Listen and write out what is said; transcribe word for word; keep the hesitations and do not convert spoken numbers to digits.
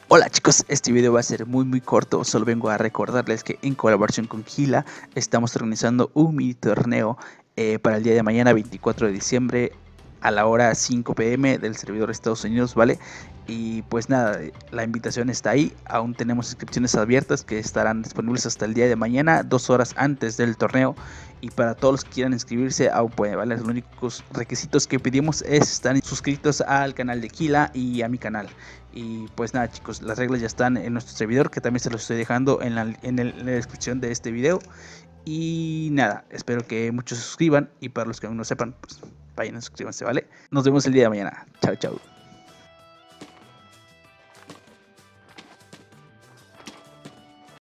Hola chicos, este video va a ser muy muy corto, solo vengo a recordarles que en colaboración con Gila estamos organizando un mini torneo eh, para el día de mañana veinticuatro de diciembre a la hora cinco p m del servidor de Estados Unidos, ¿vale? Y pues nada, la invitación está ahí, aún tenemos inscripciones abiertas que estarán disponibles hasta el día de mañana, dos horas antes del torneo. Y para todos los que quieran inscribirse aún pueden, ¿vale? Los únicos requisitos que pedimos es estar suscritos al canal de Kila y a mi canal. Y pues nada chicos, las reglas ya están en nuestro servidor, que también se los estoy dejando en la, en el, en la descripción de este video. Y nada, espero que muchos se suscriban, y para los que aún no sepan, pues vayan a suscribirse, ¿vale? Nos vemos el día de mañana. Chao, chao.